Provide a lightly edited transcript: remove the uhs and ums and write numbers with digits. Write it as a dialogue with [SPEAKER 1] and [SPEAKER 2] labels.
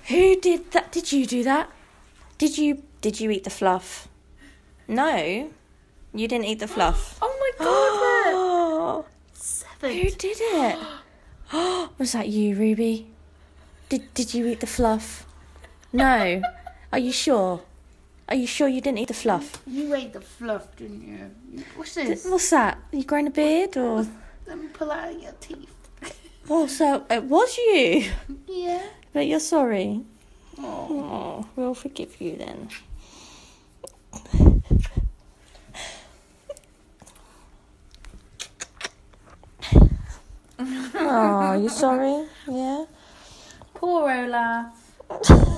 [SPEAKER 1] Who did that? Did you do that? Did you eat the fluff? No, you didn't eat the fluff.
[SPEAKER 2] Oh my god,
[SPEAKER 1] Oh,
[SPEAKER 2] 7.
[SPEAKER 1] who did it? Was that you, Ruby? Did you eat the fluff? No. Are you sure? Are you sure you didn't eat the fluff?
[SPEAKER 2] You ate the fluff, didn't you? What's this?
[SPEAKER 1] What's that? You growing a beard or?
[SPEAKER 2] Let me pull out your teeth.
[SPEAKER 1] Oh, so it was you.
[SPEAKER 2] Yeah.
[SPEAKER 1] But you're sorry.
[SPEAKER 2] Oh.
[SPEAKER 1] Oh, we'll forgive you then. Oh, you sorry? Yeah.
[SPEAKER 2] Poor Olaf.